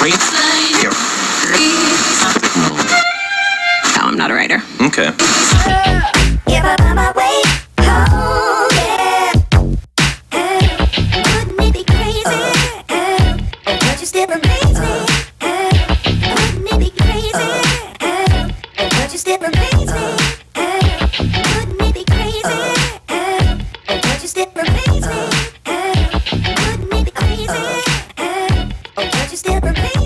No, I'm not a writer. Okay. If I find my way home, yeah. Wouldn't it be crazy? Oh, but you still amaze me. Wouldn't it be crazy? Oh, but you still amaze me. Wouldn't it be crazy? Oh, but you still amaze me. Wouldn't it be crazy? Oh, but you still amaze me.